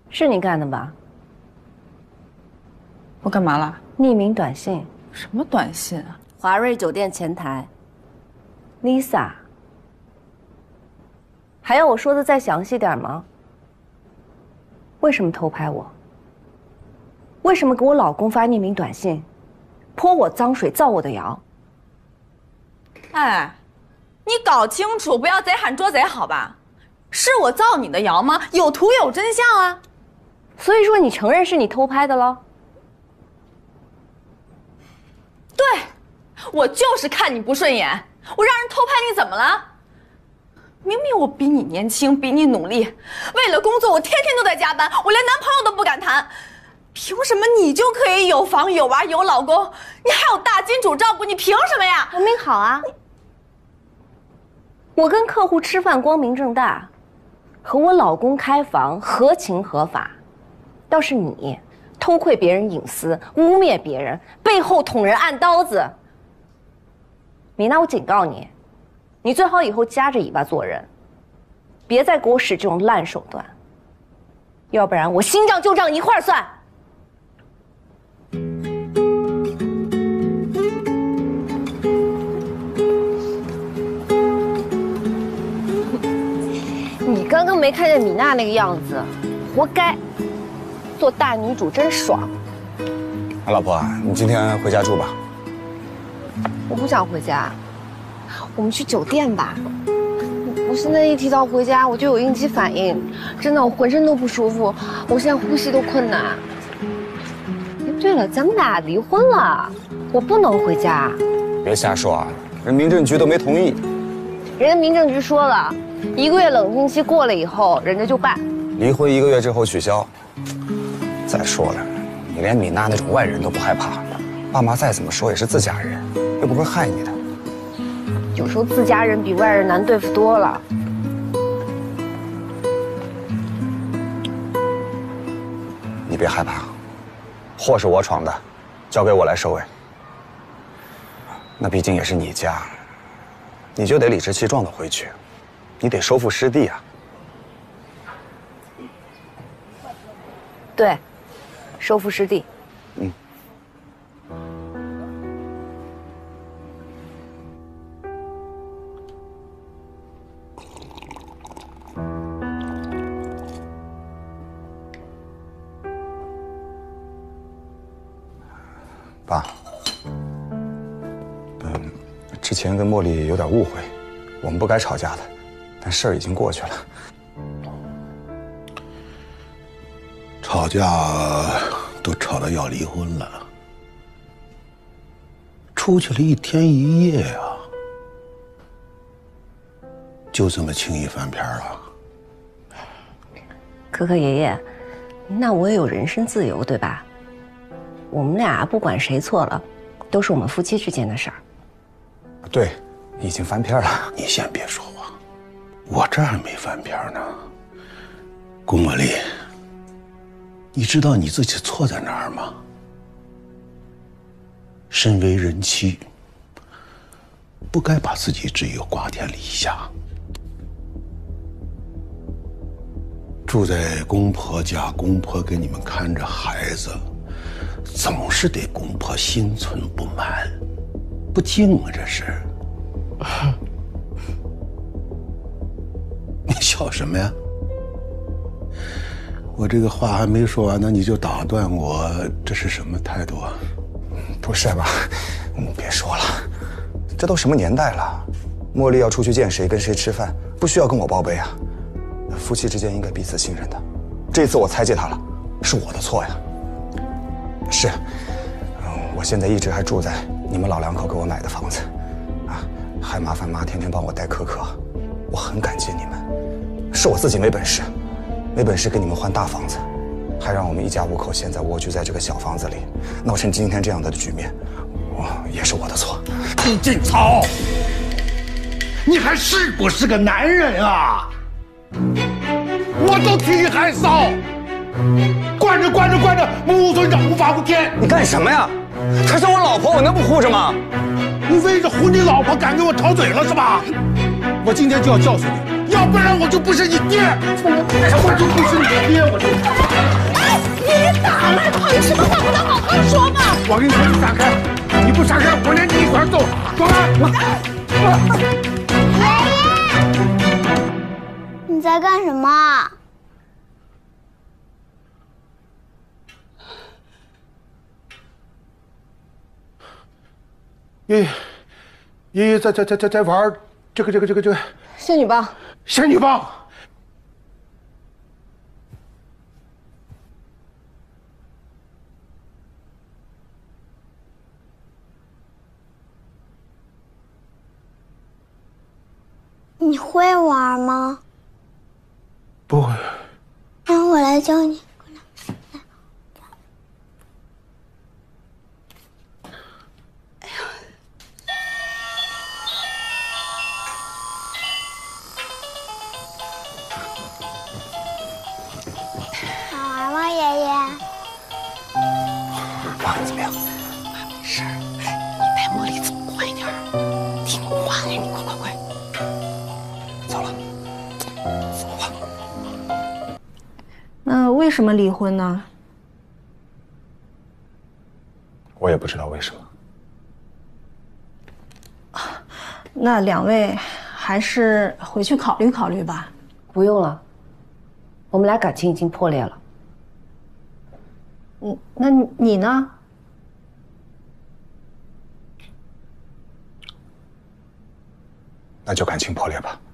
是你干的吧？ 我干嘛了？ 匿名短信。 什么短信啊？ 华瑞酒店前台 ，Lisa。还要我说的再详细点吗？为什么偷拍我？为什么给我老公发匿名短信，泼我脏水，造我的谣？ 哎，你搞清楚，不要贼喊捉贼，好吧？是我造你的谣吗？有图有真相啊！ 所以说你承认是你偷拍的了？ 对，我就是看你不顺眼，我让人偷拍你怎么了？明明我比你年轻，比你努力，为了工作我天天都在加班，我连男朋友都不敢谈，凭什么你就可以有房有娃有老公，你还有大金主照顾，你凭什么呀？ 文明好啊，我跟客户吃饭光明正大，和我老公开房合情合法，倒是你偷窥别人隐私，污蔑别人，背后捅人按刀子。米娜，我警告你，你最好以后夹着尾巴做人，别再给我使这种烂手段，要不然我新账旧账一块儿算。你刚刚没看见米娜那个样子，活该。做大女主真爽。 老婆，你今天回家住吧。 我不想回家，我们去酒店吧。我现在一提到回家，我就有应激反应，真的，我浑身都不舒服，我现在呼吸都困难。哎，对了，咱们俩离婚了，我不能回家。 别瞎说啊，人民政局都没同意。 人家民政局说了，1个月冷静期过了以后，人家就办。 离婚1个月之后取消。再说了，你连米娜那种外人都不害怕，爸妈再怎么说也是自家人，又不会害你的。 有时候自家人比外人难对付多了。 你别害怕，祸是我闯的，交给我来收尾。那毕竟也是你家，你就得理直气壮的回去，你得收复失地啊。 对，收复失地。 嗯。爸，之前跟茉莉有点误会，我们不该吵架的，但事儿已经过去了。 吵架都吵到要离婚了，出去了1天1夜啊，就这么轻易翻篇了？ 可可爷爷，那我也有人身自由，对吧？我们俩不管谁错了，都是我们夫妻之间的事儿。 对，已经翻篇了。 你先别说话，我这还没翻篇呢。顾茉莉，你知道你自己错在哪儿吗？身为人妻，不该把自己置于瓜田李下。住在公婆家，公婆给你们看着孩子，总是对公婆心存不满，不敬啊，这是。你笑什么呀？我这个话还没说完呢，你就打断我，这是什么态度啊？ 不是吧？别说了，这都什么年代了？茉莉要出去见谁跟谁吃饭，不需要跟我报备啊。夫妻之间应该彼此信任的。这次我猜忌她了，是我的错呀。是，我现在一直还住在你们老两口给我买的房子，啊，还麻烦妈天天帮我带可可，我很感激你们。是我自己没本事，没本事给你们换大房子，还让我们一家5口现在蜗居在这个小房子里，闹成今天这样的局面，也是我的错。 顾劲草，你还是不是个男人啊？我都替你害臊，惯着惯着惯着，母尊长无法无天。 你干什么呀？她是我老婆，我能不护着吗？ 你为了护你老婆敢给我吵嘴了是吧？我今天就要教训你，要不然我就不是你爹，我就不是你爹，我就。 什么话不能好好说吗？ 我跟你说，你闪开！你不闪开，我连你一块揍！走开！ 爷爷，你在干什么？ 爷爷在玩这个仙女棒。 仙女棒。 你会玩吗？ 不会。 让我来教你。好玩吗，爷爷？ 玩的怎么样？ 没事儿，你带茉莉走快点儿，听话呀，你快！ 走了，走吧。 那为什么离婚呢？ 我也不知道为什么。 那两位还是回去考虑考虑吧。 不用了，我们俩感情已经破裂了。 那你呢？ 那就感情破裂吧。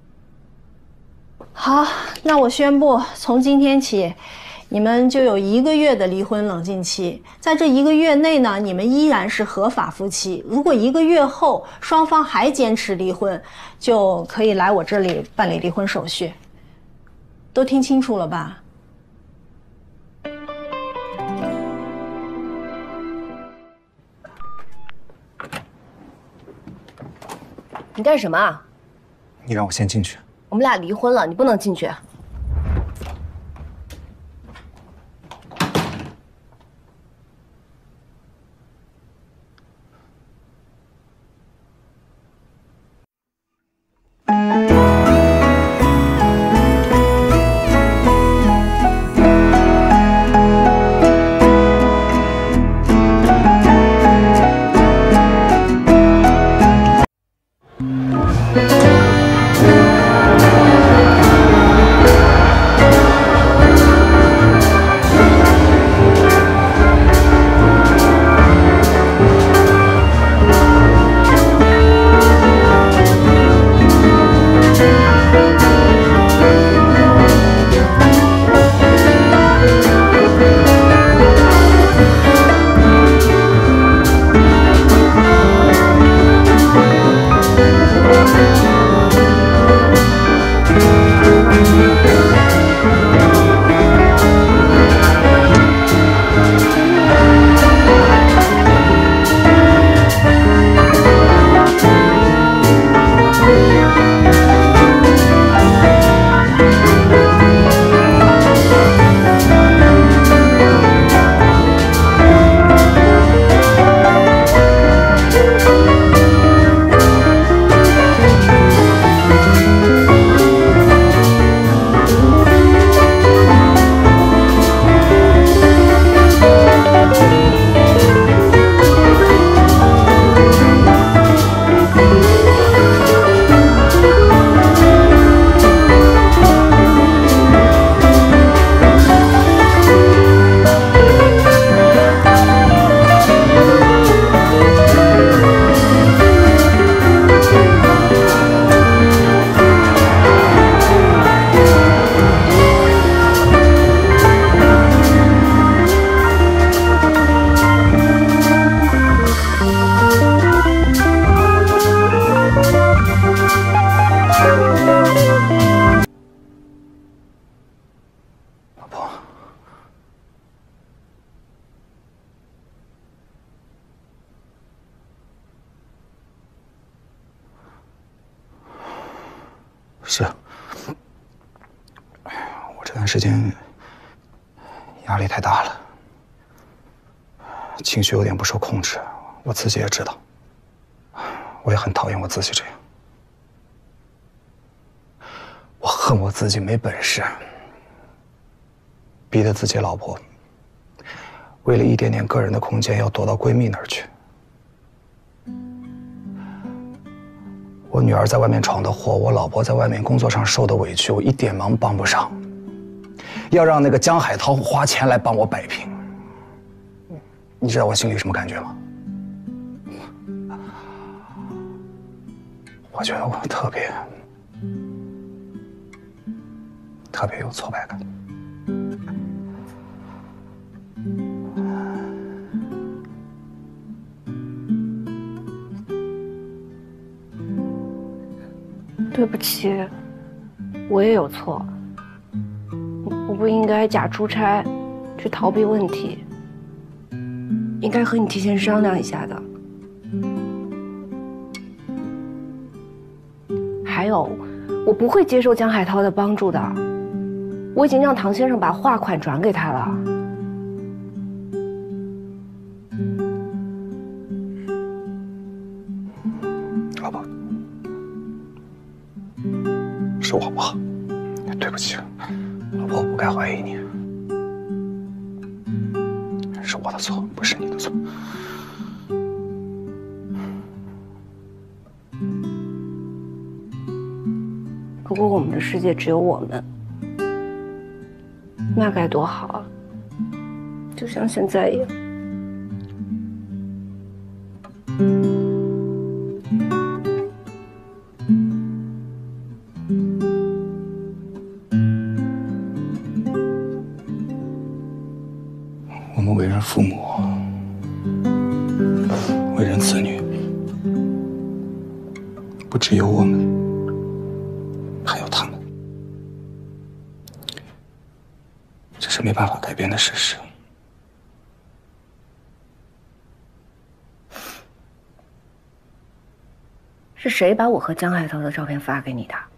好，那我宣布，从今天起，你们就有1个月的离婚冷静期。在这1个月内呢，你们依然是合法夫妻。如果1个月后双方还坚持离婚，就可以来我这里办理离婚手续。都听清楚了吧？ 你干什么啊？ 你让我先进去。 我们俩离婚了，你不能进去。是，我这段时间压力太大了，情绪有点不受控制，我自己也知道，我也很讨厌我自己这样，我恨我自己没本事，逼得自己老婆为了一点点个人的空间，要躲到闺蜜那儿去。我女儿在外面闯的祸，我老婆在外面工作上受的委屈，我一点忙帮不上。要让那个江海涛花钱来帮我摆平，你知道我心里什么感觉吗？我觉得我特别有挫败感。 对不起，我也有错。我不应该假出差，去逃避问题。应该和你提前商量一下的。还有，我不会接受江海涛的帮助的。我已经让唐先生把划款转给他了。 老婆，是我不好，对不起，老婆，我不该怀疑你，是我的错，不是你的错。 如果我们的世界只有我们，那该多好啊！就像现在一样。 我们为人父母，为人子女，不只有我们，还有他们。这是没办法改变的事实。 是谁把我和江海涛的照片发给你的？